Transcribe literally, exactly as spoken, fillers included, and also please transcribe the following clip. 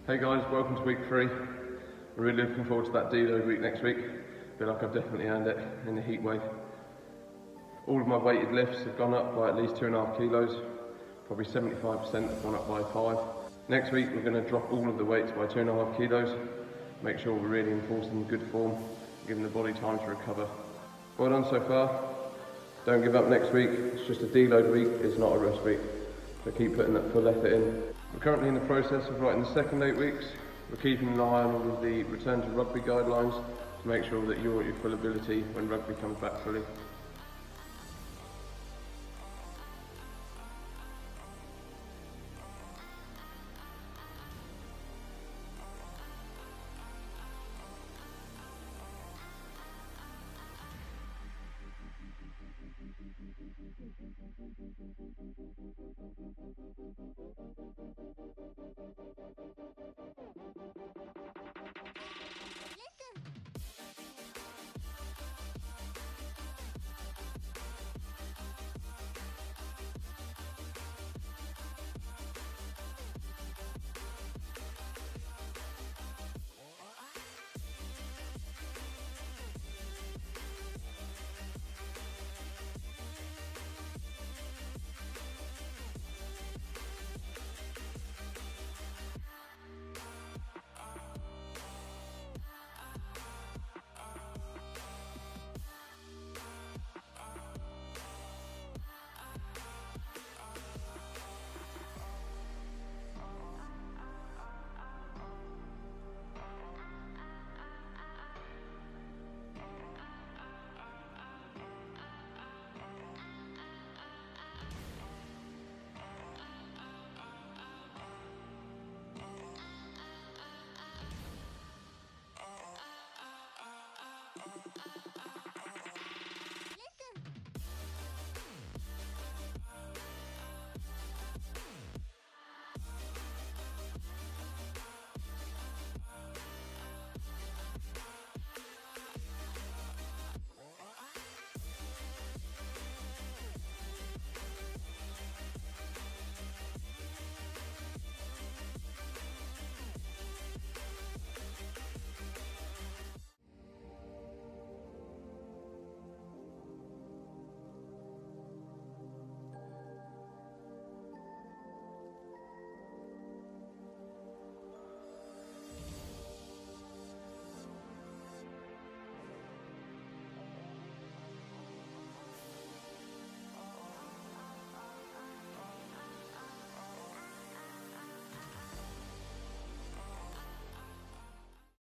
Hey guys, welcome to week three. I'm really looking forward to that deload week next week. I feel like I've definitely earned it in the heat wave. All of my weighted lifts have gone up by at least two and a half kilos. Probably seventy-five percent have gone up by five. Next week we're going to drop all of the weights by two and a half kilos. Make sure we're really enforcing good form, giving the body time to recover. Well done so far. Don't give up next week. It's just a deload week, it's not a rest week. So keep putting that full effort in. We're currently in the process of writing the second eight weeks. We're keeping an eye on all of the return to rugby guidelines to make sure that you're at your full ability when rugby comes back fully.